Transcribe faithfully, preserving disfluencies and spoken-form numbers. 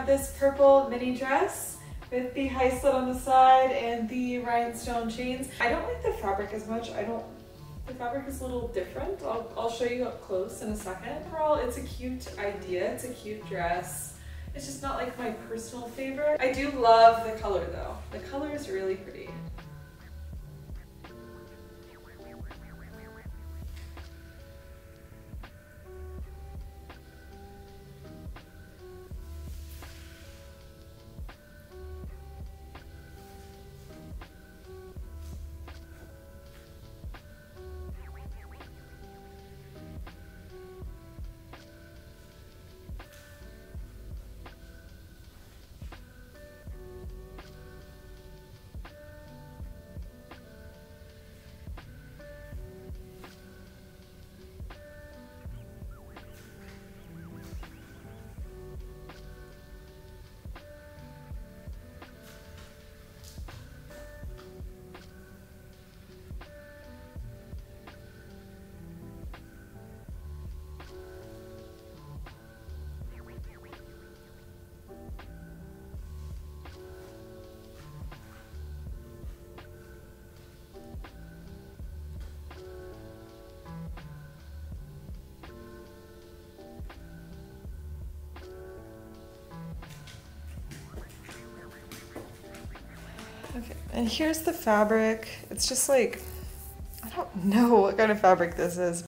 have this purple mini dress with the high slit on the side and the rhinestone chains. I don't like the fabric as much. I don't, the fabric is a little different. I'll, I'll show you up close in a second. Overall, it's a cute idea. It's a cute dress. It's just not like my personal favorite. I do love the color though. The color is really pretty. Okay, and here's the fabric. It's just like, I don't know what kind of fabric this is.